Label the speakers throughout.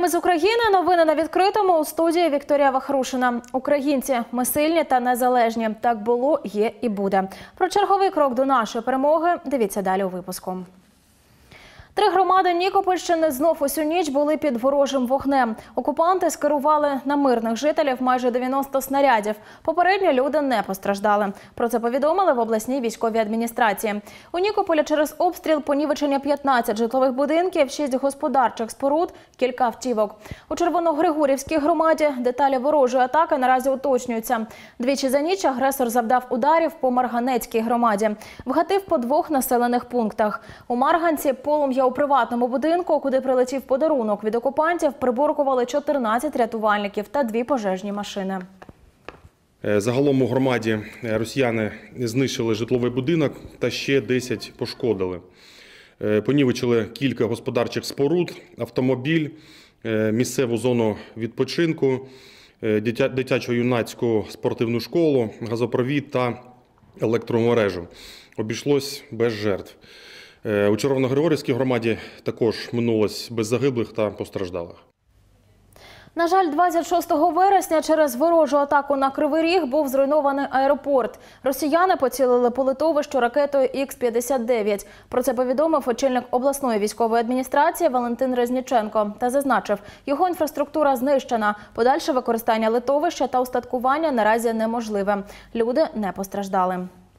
Speaker 1: Прямо з України новини на відкритому. У студії Вікторія Вахрушина. Українці, ми сильні та незалежні. Так було, є і буде. Про черговий крок до нашої перемоги дивіться далі у випуску. 3 громади Нікопольщини знов усю ніч були під ворожим вогнем. Окупанти скерували на мирних жителів майже 90 снарядів. Попередньо люди не постраждали. Про це повідомили в обласній військовій адміністрації. У Нікополі через обстріл понівечення 15 житлових будинків, 6 господарчих споруд, кілька автівок. У Червоногригорівській громаді деталі ворожої атаки наразі уточнюються. Двічі за ніч агресор завдав ударів по Марганецькій громаді. Вгатив по 2 населених пунктах. У Марганці полум'я у приватному будинку, куди прилетів подарунок від окупантів, приборкували 14 рятувальників та 2 пожежні машини.
Speaker 2: Загалом у громаді росіяни знищили житловий будинок та ще 10 пошкодили. Понівечили кілька господарчих споруд, автомобіль, місцеву зону відпочинку, дитячо-юнацьку спортивну школу, газопровід та електромережу. Обійшлось без жертв. У Червоногригорівській громаді також минулось без загиблих та постраждалих.
Speaker 1: На жаль, 26 вересня через ворожу атаку на Кривий Ріг був зруйнований аеропорт. Росіяни поцілили по литовищу ракетою Х-59. Про це повідомив очільник обласної військової адміністрації Валентин Резніченко та зазначив, його інфраструктура знищена. Подальше використання литовища та устаткування наразі неможливе. Люди не постраждали.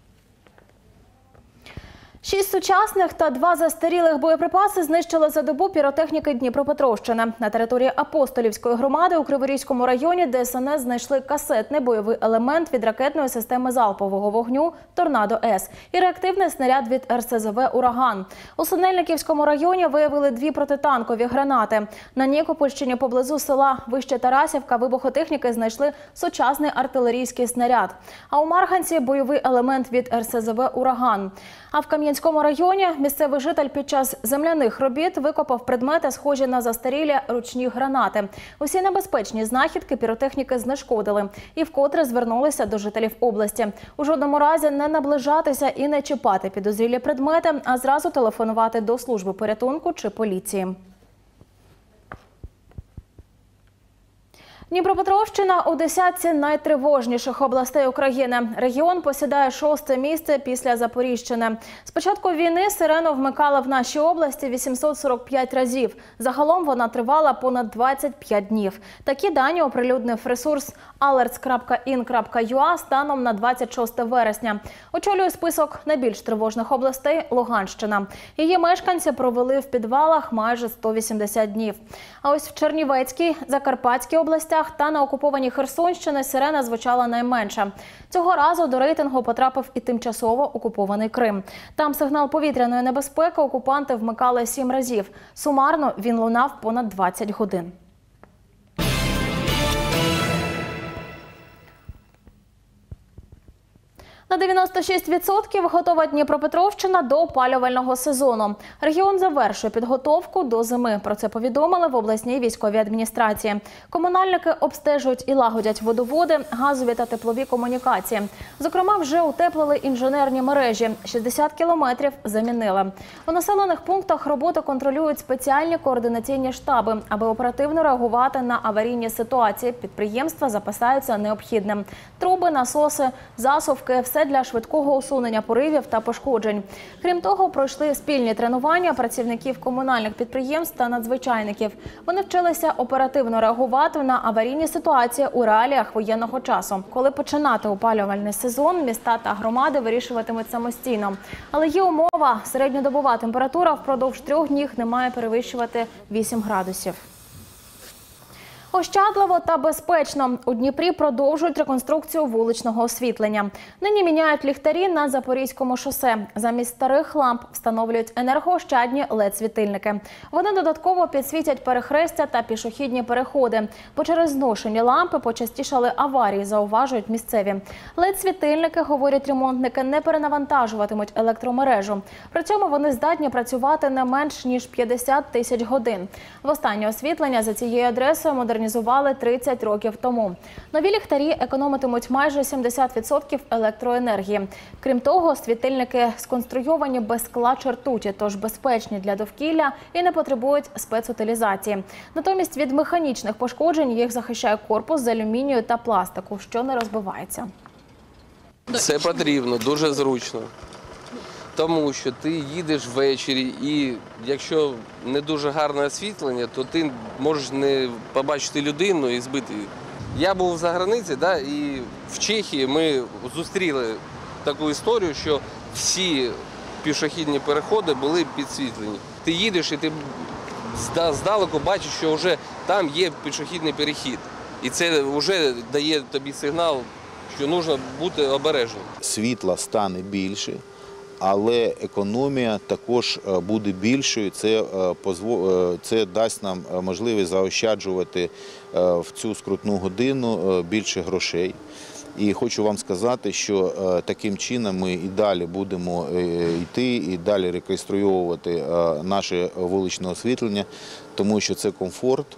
Speaker 1: 6 сучасних та 2 застарілих боєприпаси знищили за добу піротехніки Дніпропетровщини. На території Апостолівської громади у Криворізькому районі ДСНС знайшли касетний бойовий елемент від ракетної системи залпового вогню «Торнадо-С» і реактивний снаряд від РСЗВ «Ураган». У Синельниківському районі виявили 2 протитанкові гранати. На Нікопольщині поблизу села Вище Тарасівка вибухотехніки знайшли сучасний артилерійський снаряд. А у Марганці – бойовий елемент від РСЗВ «Ураган». А в Кам'янському районі місцевий житель під час земляних робіт викопав предмети, схожі на застарілі ручні гранати. Усі небезпечні знахідки піротехніки знешкодили і вкотре звернулися до жителів області. У жодному разі не наближатися і не чіпати підозрілі предмети, а зразу телефонувати до служби порятунку чи поліції. Дніпропетровщина у десятці найтривожніших областей України. Регіон посідає 6-те місце після Запоріжчини. З початку війни сирену вмикали в нашій області 845 разів. Загалом вона тривала понад 25 днів. Такі дані оприлюднив ресурс alerts.in.ua станом на 26 вересня. Очолює список найбільш тривожних областей Луганщина. Її мешканці провели в підвалах майже 180 днів. А ось в Чернівецькій, Закарпатській областях та на окупованій Херсонщині сирена звучала найменше. Цього разу до рейтингу потрапив і тимчасово окупований Крим. Там сигнал повітряної небезпеки окупанти вмикали 7 разів. Сумарно він лунав понад 20 годин. На 96% готова Дніпропетровщина до опалювального сезону. Регіон завершує підготовку до зими. Про це повідомили в обласній військовій адміністрації. Комунальники обстежують і лагодять водоводи, газові та теплові комунікації. Зокрема, вже утеплили інженерні мережі. 60 кілометрів замінили. У населених пунктах роботу контролюють спеціальні координаційні штаби. Аби оперативно реагувати на аварійні ситуації, підприємства запасаються необхідним. Труби, насоси, засувки – все для швидкого усунення поривів та пошкоджень. Крім того, пройшли спільні тренування працівників комунальних підприємств та надзвичайників. Вони вчилися оперативно реагувати на аварійні ситуації у реаліях воєнного часу. Коли починати опалювальний сезон, міста та громади вирішуватимуть самостійно. Але є умова – середньодобова температура впродовж 3 днів не має перевищувати 8 градусів. Ощадливо та безпечно. У Дніпрі продовжують реконструкцію вуличного освітлення. Нині міняють ліхтарі на Запорізькому шосе. Замість старих ламп встановлюють енергоощадні LED-світильники. Вони додатково підсвітять перехрестя та пішохідні переходи. Бо через зношені лампи почастішали аварії, зауважують місцеві. LED-світильники, говорять ремонтники, не перенавантажуватимуть електромережу. При цьому вони здатні працювати не менш ніж 50 тисяч годин. Востаннє освітлення за цією адресою модернізують модернізували 30 років тому. Нові ліхтарі економитимуть майже 70% електроенергії. Крім того, світильники сконструйовані без скла чи ртуті, тож безпечні для довкілля і не потребують спецутилізації. Натомість від механічних пошкоджень їх захищає корпус з алюмінію та пластику, що не розбивається.
Speaker 3: Це потрібно, дуже зручно. Тому що ти їдеш ввечері і якщо не дуже гарне освітлення, то ти можеш не побачити людину і збити її. Я був за границею, і в Чехії ми зустріли таку історію, що всі пішохідні переходи були підсвітлені. Ти їдеш і ти здалеку бачиш, що вже там є пішохідний перехід. І це вже дає тобі сигнал, що потрібно бути обережним.
Speaker 4: Світла стане більше, але економія також буде більшою. Це дасть нам можливість заощаджувати в цю скрутну годину більше грошей. І хочу вам сказати, що таким чином ми і далі будемо йти, і далі реконструювати наше вуличне освітлення, тому що це комфорт.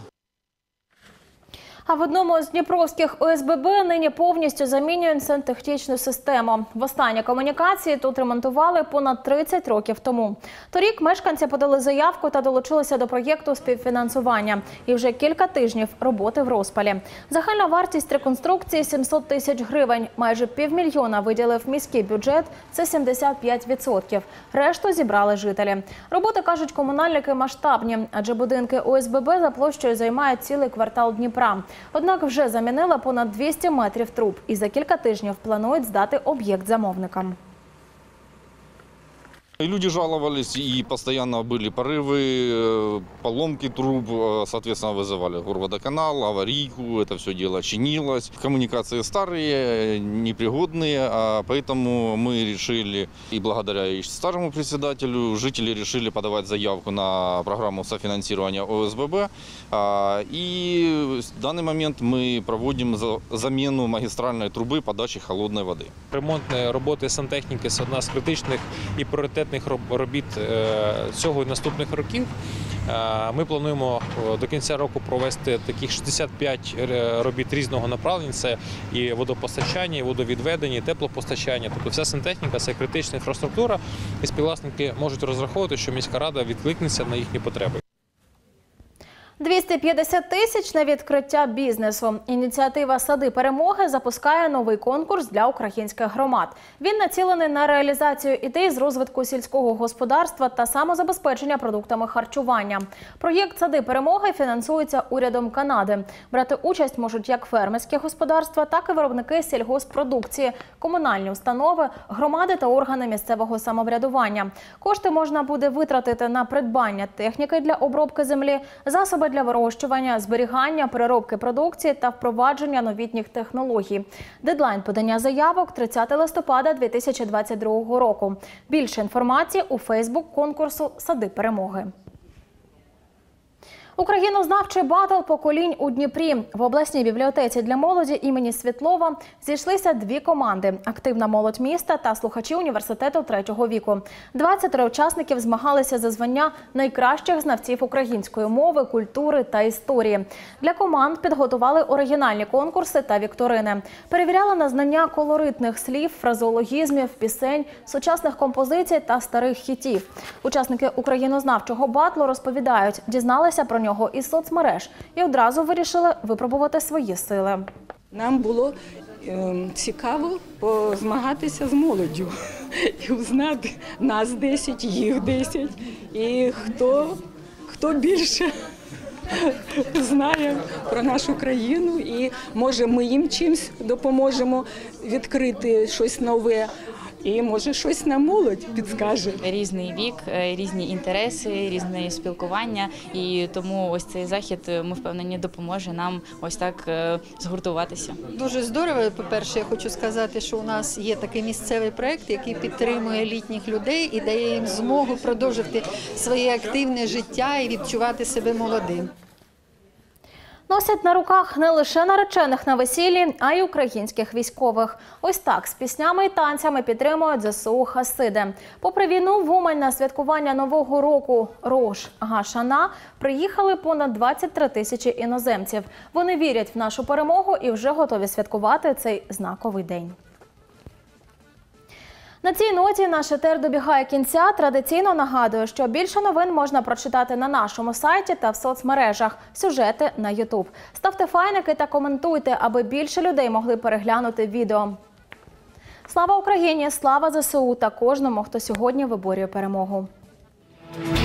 Speaker 1: А в одному з дніпровських ОСББ нині повністю замінюють сантехнічну систему. Востаннє комунікації тут ремонтували понад 30 років тому. Торік мешканці подали заявку та долучилися до проєкту співфінансування. І вже кілька тижнів роботи в розпалі. Загальна вартість реконструкції – 700 тисяч гривень. Майже півмільйона виділив міський бюджет – це 75%. Решту зібрали жителі. Роботи, кажуть комунальники, масштабні, адже будинки ОСББ за площею займають цілий квартал Дніпра. Однак вже замінили понад 200 метрів труб і за кілька тижнів планують здати об'єкт замовникам.
Speaker 5: Люди жаловались, и постоянно были порывы, поломки труб, соответственно, вызывали горводоканал, аварийку, это все дело чинилось. Коммуникации старые, непригодные, поэтому мы решили, и благодаря и старому председателю, жители решили подавать заявку на программу софинансирования ОСББ. И в данный момент мы проводим замену магистральной трубы подачи холодной воды.
Speaker 6: Ремонтні роботи сантехніки – це одна з критичних і пріоритетних робіт цього і наступних років. Ми плануємо до кінця року провести таких 65 робіт різного направлення. Це і водопостачання, і водовідведення, і теплопостачання. Тобто вся сантехніка – це критична інфраструктура, і співвласники можуть розраховувати, що міська рада відкликнеться на їхні потреби.
Speaker 1: 250 тисяч на відкриття бізнесу. Ініціатива «Сади перемоги» запускає новий конкурс для українських громад. Він націлений на реалізацію ідей з розвитку сільського господарства та самозабезпечення продуктами харчування. Проєкт «Сади перемоги» фінансується урядом Канади. Брати участь можуть як фермерські господарства, так і виробники сільгоспродукції, комунальні установи, громади та органи місцевого самоврядування. Кошти можна буде витратити на придбання техніки для обробки землі, засоби для вирощування, зберігання, переробки продукції та впровадження новітніх технологій. Дедлайн подання заявок – 30 листопада 2022 року. Більше інформації у Фейсбук конкурсу «Сади перемоги». Українознавчий батл поколінь у Дніпрі. В обласній бібліотеці для молоді імені Світлова зійшлися дві команди – активна молодь міста та слухачі університету третього віку. 23 учасників змагалися за звання найкращих знавців української мови, культури та історії. Для команд підготували оригінальні конкурси та вікторини. Перевіряли на знання колоритних слів, фразеологізмів, пісень, сучасних композицій та старих хітів. Учасники українознавчого батлу розповідають, дізналися про нього із соцмереж і одразу вирішили випробувати свої сили.
Speaker 7: Нам було цікаво позмагатися з молоддю і узнати нас 10, їх 10 і хто більше знає про нашу країну і може ми їм чимось допоможемо відкрити щось нове. І, може, щось нам молодь підскаже.
Speaker 8: Різний вік, різні інтереси, різне спілкування. І тому ось цей захід, ми впевнені, допоможе нам ось так згуртуватися.
Speaker 9: Дуже здорово. По-перше, я хочу сказати, що у нас є такий місцевий проєкт, який підтримує літніх людей і дає їм змогу продовжити своє активне життя і відчувати себе молодим.
Speaker 1: Носять на руках не лише наречених на весіллі, а й українських військових. Ось так з піснями і танцями підтримують ЗСУ хасиди. Попри війну, в Умань на святкування Нового року Рош Га-Шана приїхали понад 23 тисячі іноземців. Вони вірять в нашу перемогу і вже готові святкувати цей знаковий день. На цій ноті наш етер добігає кінця. Традиційно нагадую, що більше новин можна прочитати на нашому сайті та в соцмережах, сюжети на YouTube. Ставте файники та коментуйте, аби більше людей могли переглянути відео. Слава Україні, слава ЗСУ та кожному, хто сьогодні виборює перемогу.